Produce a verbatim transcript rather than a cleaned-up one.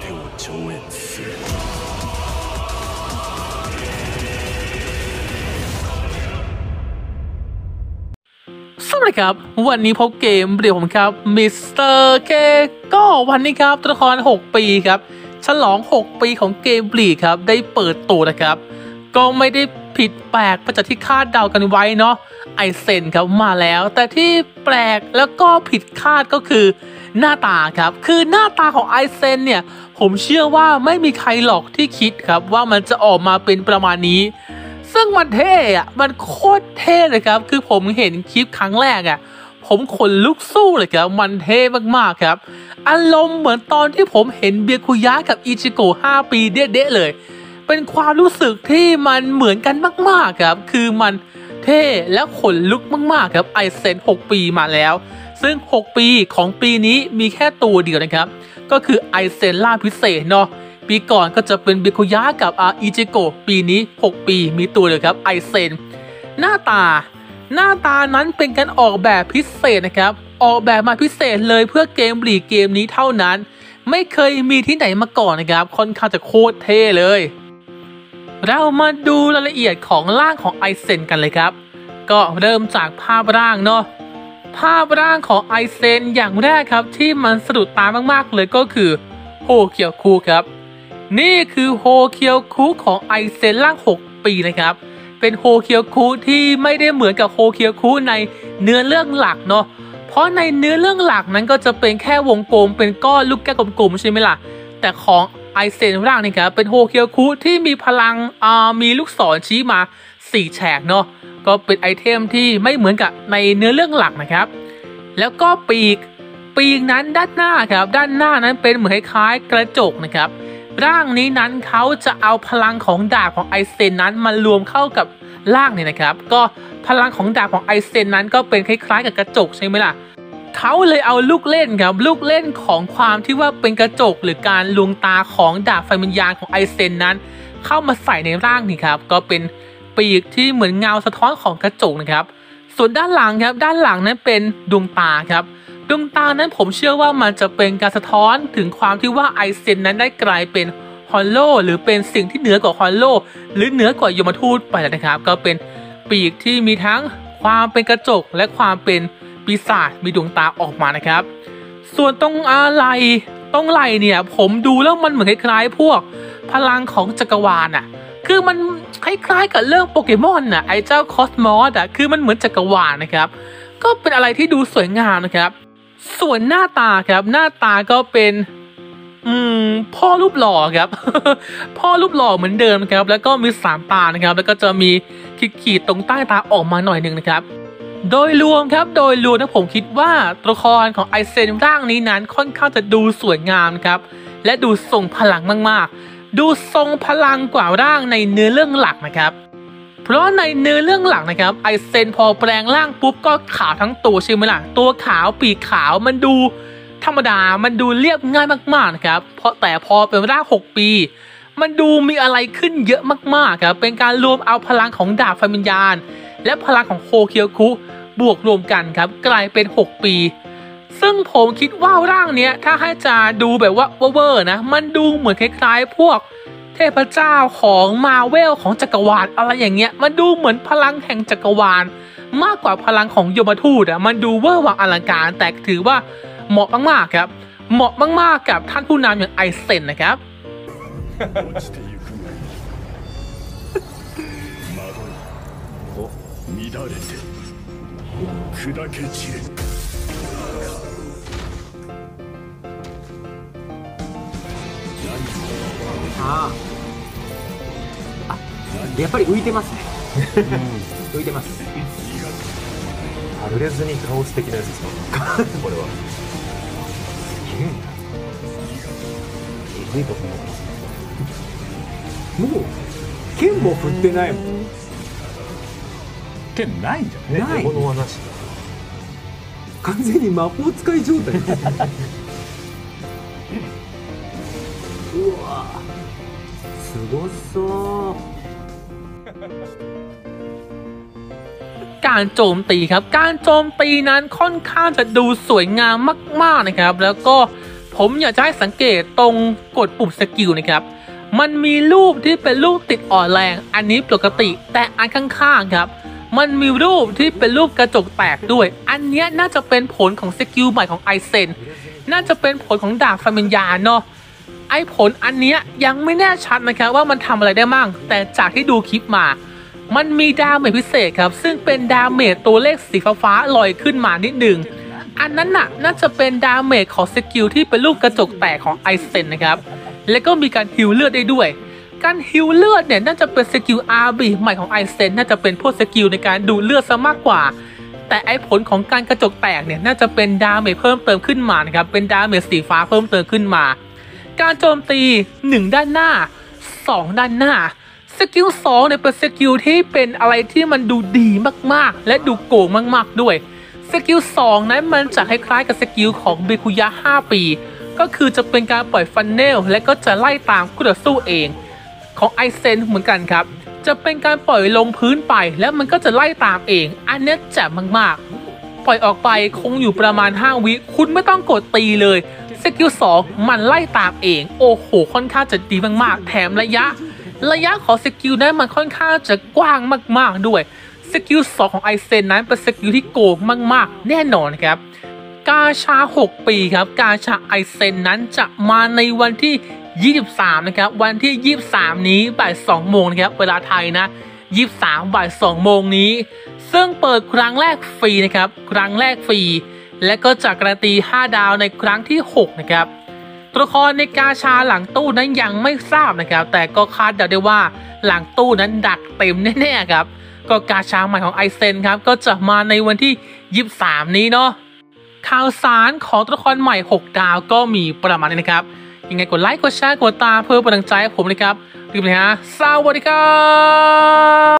を上演するสวัสดีครับวันนี้พบเกมเดี๋ยวผมครับมิสเตอร์เคก็วันนี้ครับตัวละครหกปีครับฉลองหกปีของเกมบลีครับได้เปิดตัวนะครับก็ไม่ได้ผิดแปลกไปจากที่คาดเดากันไว้เนาะไอเซนครับมาแล้วแต่ที่แปลกแล้วก็ผิดคาดก็คือหน้าตาครับคือหน้าตาของไอเซนเนี่ยผมเชื่อว่าไม่มีใครหรอกที่คิดครับว่ามันจะออกมาเป็นประมาณนี้ซึ่งมันเท่อะมันโคตรเท่เลยครับคือผมเห็นคลิปครั้งแรกอะผมขนลุกสู้เลยครับมันเท่มากๆครับอารมณ์เหมือนตอนที่ผมเห็นเบียคุยะกับอิจิโกะห้าปีเด๊ะๆเลยเป็นความรู้สึกที่มันเหมือนกันมากๆครับคือมันเท่และขนลุกมากๆครับไอเซนหกปีมาแล้วซึ่งหกปีของปีนี้มีแค่ตัวเดียวนะครับก็คือไอเซนล่าพิเศษเนาะปีก่อนก็จะเป็นเบียคุยะกับอาอิจิโกะปีนี้หกปีมีตัวเดียวครับไอเซนหน้าตาหน้าตานั้นเป็นการออกแบบพิเศษนะครับออกแบบมาพิเศษเลยเพื่อเกมบลีเกมนี้เท่านั้นไม่เคยมีที่ไหนมาก่อนนะครับค่อนข้างจะโคตรเท่เลยเรามาดูรายละเอียดของร่างของไอเซนกันเลยครับก็เริ่มจากภาพร่างเนาะภาพร่างของไอเซนอย่างแรกครับที่มันสะดุดตามากๆเลยก็คือโฮเคียวคุครับนี่คือโฮเคียวคุของไอเซนร่างหกปีนะครับเป็นโฮเคียวคุที่ไม่ได้เหมือนกับโฮเคียวคุในเนื้อเรื่องหลักเนาะเพราะในเนื้อเรื่องหลักนั้นก็จะเป็นแค่วงกลมเป็นก้อนลูกแก้วกลมๆใช่ไหมล่ะแต่ของไอเซนร่างนี่ครับเป็นโฮเคียวคุที่มีพลังอ่ามีลูกศรชี้มาสี่แฉกเนาะก็เป็นไอเทมที่ไม่เหมือนกับในเนื้อเรื่องหลักนะครับแล้วก็ปีกปีกนั้นด้านหน้าครับด้านหน้านั้นเป็นเหมือนคล้ายๆกระจกนะครับร่างนี้นั้นเขาจะเอาพลังของดาบของไอเซนนั้นมารวมเข้ากับร่างเนี่ยนะครับก็พลังของดาบของไอเซนนั้นก็เป็นคล้ายๆกับกระจกใช่ไหมล่ะเขาเลยเอาลูกเล่นครับลูกเล่นของความที่ว่าเป็นกระจกหรือการลวงตาของดาบไฟวิญญาณของไอเซนนั้นเข้ามาใส่ในร่างนี่ครับก็เป็นปีกที่เหมือนเงาสะท้อนของกระจกนะครับส่วนด้านหลังครับด้านหลังนั้นเป็นดวงตาครับดวงตานั้นผมเชื่อว่ามันจะเป็นการสะท้อนถึงความที่ว่าไอเซนนั้นได้กลายเป็นฮอลโลหรือเป็นสิ่งที่เหนือกว่าฮอลโลหรือเหนือกว่ายมทูตไปแล้วนะครับก็เป็นปีกที่มีทั้งความเป็นกระจกและความเป็นปีศาจมีดวงตาออกมานะครับส่วนตรงอะไรตรงไหล่เนี่ยผมดูแล้วมันเหมือนคล้ายๆพวกพลังของจักรวาลอ่ะคือมันคล้ายๆกับเรื่องโปเกมอนน่ะไอ้เจ้าคอสมอสอ่ะคือมันเหมือนจักรวาลนะครับก็เป็นอะไรที่ดูสวยงามนะครับส่วนหน้าตาครับหน้าตาก็เป็นอืมพ่อรูปหล่อครับ พ่อรูปหล่อเหมือนเดิมครับแล้วก็มีสามตานะครับแล้วก็จะมีขีดๆตรงใต้ตาออกมาหน่อยหนึ่งนะครับโดยรวมครับโดยรวมนะผมคิดว่าตัวละครของไอเซนร่างนี้นั้นค่อนข้างจะดูสวยงามครับและดูทรงพลังมากๆดูทรงพลังกว่าร่างในเนื้อเรื่องหลักนะครับเพราะในเนื้อเรื่องหลักนะครับไอเซนพอแปลงร่างปุ๊บก็ขาวทั้งตัวใช่ไหมล่ะตัวขาวปีกขาวมันดูธรรมดามันดูเรียบง่ายมากๆนะครับเพราะแต่พอเป็นร่างหกปีมันดูมีอะไรขึ้นเยอะมากๆครับเป็นการรวมเอาพลังของดาบไฟวิญญาณและพลังของโฮเคียวคุบวกรวมกันครับกลายเป็นหกปีซึ่งผมคิดว่าร่างเนี้ยถ้าให้จะดูแบบว่าเวอร์นะมันดูเหมือนคล้ายๆพวกเทพเจ้าของมาเวลของจักรวาลอะไรอย่างเงี้ยมันดูเหมือนพลังแห่งจักรวาลมากกว่าพลังของยมทูตอ่ะมันดูเวอร์วังอลังการแต่ถือว่าเหมาะมากๆครับเหมาะมากๆกับท่านผู้นำอย่างไอเซนนะครับああ、やっぱり浮いてますね。浮いてます。 アルレズにカオス的なやつですかこれは。えぐいことになってます。 もう剣も振ってないもん。 剣ないんじゃない？ ね、物はなし。 完全に魔法使い状態。うわすごそうการโจมตีครับการโจมตีนั้นค่อนข้างจะดูสวยงามมากๆนะครับแล้วก็พผมอยากจะให้สังเกตตรงกดปุ่มสกิลนะครับมันมีรูปที่เป็นรูปติดอ่อนแรงอันนี้ปกติแต่อันข้างๆครับมันมีรูปที่เป็นรูปกระจกแตกด้วยอันนี้น่าจะเป็นผลของสกิลใหม่ของไอเซนน่าจะเป็นผลของดาบฟามิญญาเนาะไอผลอันนี้ยังไม่แน่ชัดนะครับว่ามันทำอะไรได้มั่งแต่จากที่ดูคลิปมามันมีดาเมจพิเศษครับซึ่งเป็นดาเมจตัวเลขสีฟ้าๆลอยขึ้นมานิดหนึ่งอันนั้นน่ะน่าจะเป็นดาเมจของสกิลที่เป็นรูปกระจกแตกของไอเซนนะครับแล้วก็มีการฮิลเลือดได้ด้วยการฮิลเลือดเนี่ยน่าจะเป็นสกิล อาร์ บี ใหม่ของไอเซนน่าจะเป็นพวกสกิลในการดูดเลือดซะมากกว่าแต่ไอผลของการกระจกแตกเนี่ยน่าจะเป็นดาเมจเพิ่มเติมขึ้นมานะครับเป็นดาเมจสีฟ้าเพิ่มเติมขึ้นมาการโจมตีหนึ่งด้านหน้าสองด้านหน้าสกิลสองเนี่ยเป็นสกิลที่เป็นอะไรที่มันดูดีมากๆและดูโกงมากๆด้วยสกิลสองนั้นมันจะคล้ายๆกับสกิลของเบคุยะห้าปีก็คือจะเป็นการปล่อยฟันเนลและก็จะไล่ตามคู่ต่อสู้เองของไอเซนเหมือนกันครับจะเป็นการปล่อยลงพื้นไปแล้วมันก็จะไล่ตามเองอันนี้แจ่มมากๆปล่อยออกไปคงอยู่ประมาณห้าวิคุณไม่ต้องกดตีเลยสกิลสองมันไล่ตามเองโอ้โหค่อนข้างจะดีมากๆแถมระยะระยะของสกิลนั้นมันค่อนข้างจะกว้างมากๆด้วยสกิลสองของไอเซนนั้นเป็นสกิลที่โกงมากๆแน่นอนครับกาชาหกปีครับกาชาไอเซนนั้นจะมาในวันที่ยี่สิบสามนะครับวันที่ยี่สิบสามนี้บ่ายสองโมงนะครับเวลาไทยนะยี่สิบสามบ่ายสองโมงนี้ซึ่งเปิดครั้งแรกฟรีนะครับครั้งแรกฟรีและก็จะการันตีห้าดาวในครั้งที่หกนะครับตัวละครในกาชาหลังตู้นั้นยังไม่ทราบนะครับแต่ก็คาดเดาได้ว่าหลังตู้นั้นดักเต็มแน่ๆครับก็กาชาใหม่ของไอเซนครับก็จะมาในวันที่ยี่สิบสามนี้เนาะข่าวสารของตัวละครใหม่หกดาวก็มีประมาณนี้นะครับยังไงกดไลค์กดแชร์กดตามเพื่อเป็นกำลังใจให้ผมเลยครับรีบเลยฮะสวัสดีครับ